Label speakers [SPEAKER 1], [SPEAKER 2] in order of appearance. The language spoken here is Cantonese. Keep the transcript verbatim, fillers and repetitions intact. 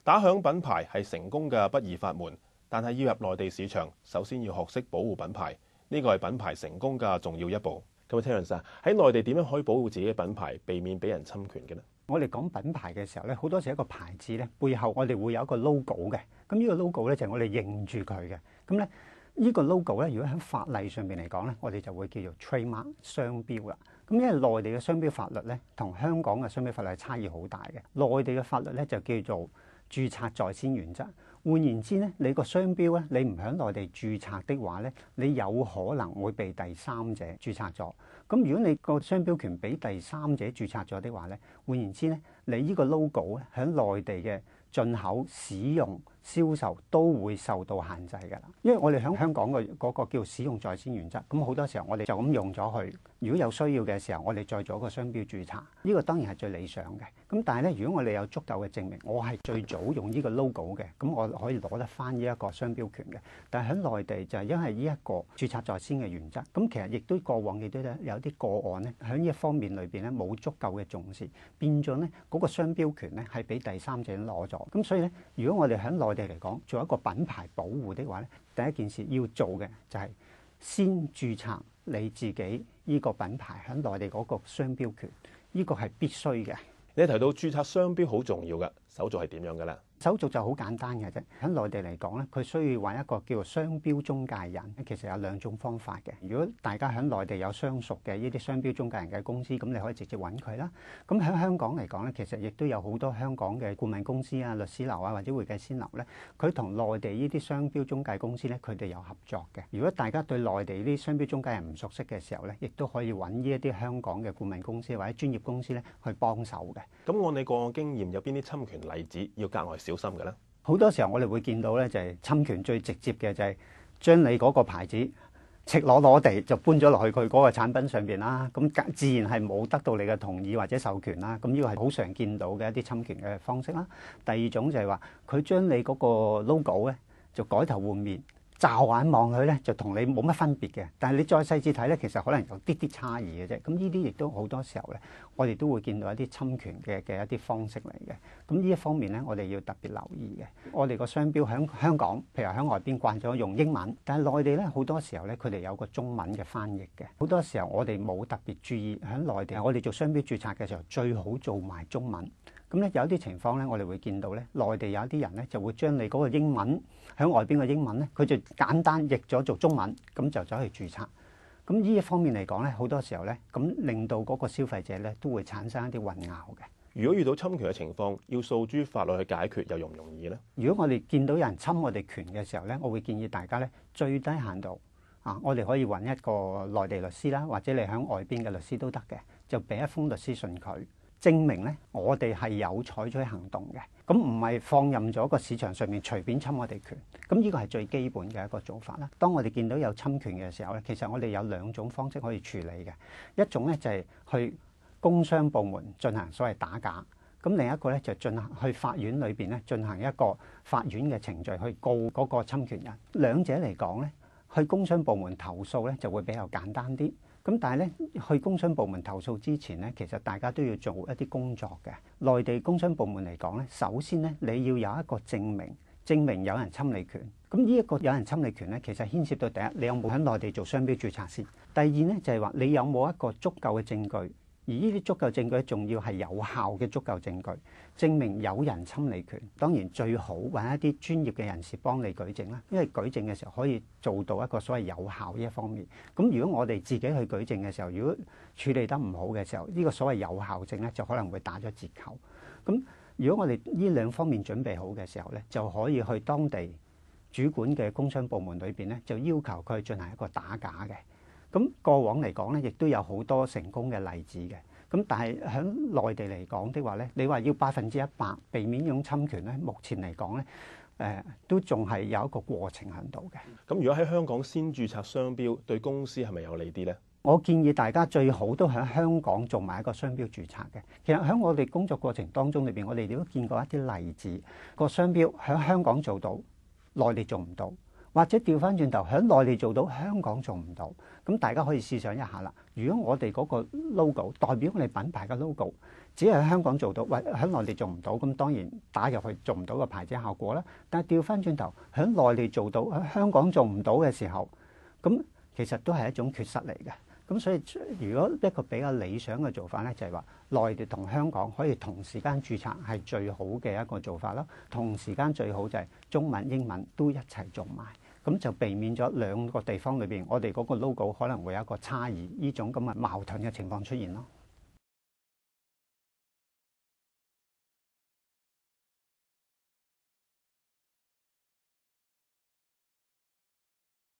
[SPEAKER 1] 打響品牌係成功嘅不二法門，但係要入內地市場，首先要學識保護品牌，呢個係品牌成功嘅重要一步。咁啊 Terence 啊，喺內地點樣可以保護自己嘅品牌，避免俾人侵權嘅呢？
[SPEAKER 2] 我哋講品牌嘅時候咧，好多時一個牌子咧背後我哋會有一個 logo 嘅，咁呢個 logo 咧就係我哋認住佢嘅。咁咧呢個 logo 咧，如果喺法例上邊嚟講咧，我哋就會叫做 trademark 商標啦。咁因為內地嘅商標法律咧，同香港嘅商標法律係差異好大嘅。內地嘅法律咧就叫做註冊在先原則。換言之咧，你個商標咧，你唔喺內地註冊的話咧，你有可能會被第三者註冊咗。咁如果你個商標權俾第三者註冊咗的話咧，換言之咧，你呢個 logo 咧喺內地嘅進口、使用、銷售都會受到限制㗎啦。因為我哋喺香港嘅嗰個叫使用在先原則，咁好多時候我哋就咁用咗佢。如果有需要嘅時候，我哋再做一個商標註冊，呢個當然係最理想嘅。咁但係咧，如果我哋有足夠嘅證明，我係最早用呢個 logo 嘅，咁我可以攞得翻呢一個商標權嘅。但係喺內地就係因為呢一個註冊在先嘅原則，咁其實亦都過往亦都有啲個案咧，喺呢一方面裏邊咧冇足夠嘅重視，變咗咧嗰個商標權咧係俾第三者攞咗。咁所以咧，如果我哋喺內地嚟講做一個品牌保護的話咧，第一件事要做嘅就係先註冊你自己呢個品牌喺內地嗰個商標權，呢個係必須嘅。
[SPEAKER 1] 你提到註冊商標好重要嘅，手續係點樣嘅咧？
[SPEAKER 2] 手續就好簡單嘅啫。喺內地嚟講咧，佢需要揾一個叫做商標中介人。其實有兩種方法嘅。如果大家喺內地有相熟嘅呢啲商標中介人嘅公司，咁你可以直接揾佢啦。咁喺香港嚟講咧，其實亦都有好多香港嘅顧問公司啊、律師樓啊或者會計師樓咧，佢同內地呢啲商標中介公司咧，佢哋有合作嘅。如果大家對內地呢啲商標中介人唔熟悉嘅時候咧，亦都可以揾呢一啲香港嘅顧問公司或者專業公司咧去幫手嘅。
[SPEAKER 1] 咁按你個案經驗，有邊啲侵權例子要格外小心嘅咧？
[SPEAKER 2] 好多時候我哋會見到咧，就係侵權最直接嘅就係將你嗰個牌子赤裸裸地就搬咗落去佢嗰個產品上邊啦。咁自然係冇得到你嘅同意或者授權啦。咁呢個係好常見到嘅一啲侵權嘅方式啦。第二種就係話佢將你嗰個 logo 咧就改頭換面。驟眼望佢咧，就同你冇乜分別嘅。但係你再細緻睇咧，其實可能有啲啲差異嘅啫。咁呢啲亦都好多時候咧，我哋都會見到一啲侵權嘅嘅一啲方式嚟嘅。咁呢一方面咧，我哋要特別留意嘅。我哋個商標喺香港，譬如喺外邊慣咗用英文，但係內地咧好多時候咧，佢哋有個中文嘅翻譯嘅。好多時候我哋冇特別注意喺內地，我哋做商標註冊嘅時候最好做埋中文。咁咧有啲情況咧，我哋會見到咧，內地有啲人咧就會將你嗰個英文喺外邊嘅英文咧，佢就簡單譯咗做中文，咁就走去註冊。咁呢一方面嚟講咧，好多時候咧，咁令到嗰個消費者咧都會產生一啲混淆嘅。
[SPEAKER 1] 如果遇到侵權嘅情況，要訴諸法律去解決，又容唔容易咧？
[SPEAKER 2] 如果我哋見到有人侵我哋權嘅時候咧，我會建議大家咧最低限度啊，我哋可以揾一個內地律師啦，或者你喺外邊嘅律師都得嘅，就俾一封律師信佢。證明咧，我哋係有採取行動嘅，咁唔係放任咗個市場上面隨便侵我哋權。咁呢個係最基本嘅一個做法啦。當我哋見到有侵權嘅時候咧，其實我哋有兩種方式可以處理嘅。一種咧就係去工商部門進行所謂打假，咁另一個咧就進行去法院裏邊咧進行一個法院嘅程序去告嗰個侵權人。兩者嚟講咧，去工商部門投訴咧就會比較簡單啲。咁但係咧，去工商部門投訴之前咧，其實大家都要做一啲工作嘅。內地工商部門嚟講咧，首先咧，你要有一個證明，證明有人侵你權。咁呢一個有人侵你權咧，其實牽涉到第一，你有冇喺內地做商標註冊先；第二咧，就係話你有冇一個足夠嘅證據。而呢啲足夠證據仲要係有效嘅足夠證據，證明有人侵你權。當然最好揾一啲專業嘅人士幫你舉證啦，因為舉證嘅時候可以做到一個所謂有效呢一方面。咁如果我哋自己去舉證嘅時候，如果處理得唔好嘅時候，呢個所謂有效證咧就可能會打咗折扣。咁如果我哋呢兩方面準備好嘅時候咧，就可以去當地主管嘅工商部門裏邊咧，就要求佢進行一個打假嘅。咁過往嚟講咧，亦都有好多成功嘅例子嘅。咁但係喺內地嚟講的話咧，你話要百分之一百避免呢種侵權咧，目前嚟講咧，誒、呃、都仲係有一個過程喺度嘅。
[SPEAKER 1] 咁如果喺香港先註冊商標，對公司係咪有利啲咧？
[SPEAKER 2] 我建議大家最好都喺香港做埋一個商標註冊嘅。其實喺我哋工作過程當中裏邊，我哋都見過一啲例子，個商標喺香港做到，內地做唔到。 或者調翻轉頭喺內地做到，香港做唔到，咁大家可以試想一下啦。如果我哋嗰個 logo 代表我哋品牌嘅 logo，只係喺香港做到，或喺內地做唔到，咁當然打入去做唔到個牌子效果啦。但係調翻轉頭喺內地做到，喺香港做唔到嘅時候，咁其實都係一種缺失嚟嘅。咁所以如果一個比較理想嘅做法咧，就係話內地同香港可以同時間註冊係最好嘅一個做法啦。同時間最好就係中文、英文都一齊做埋，咁就避免咗兩個地方裏邊我哋嗰個 logo 可能會有一個差異，呢種咁嘅矛盾嘅情況出現咯。